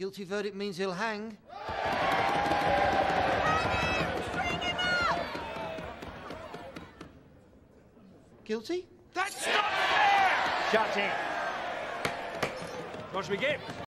Guilty verdict means he'll hang. Guilty? That's not fair! Shut in. What should we get?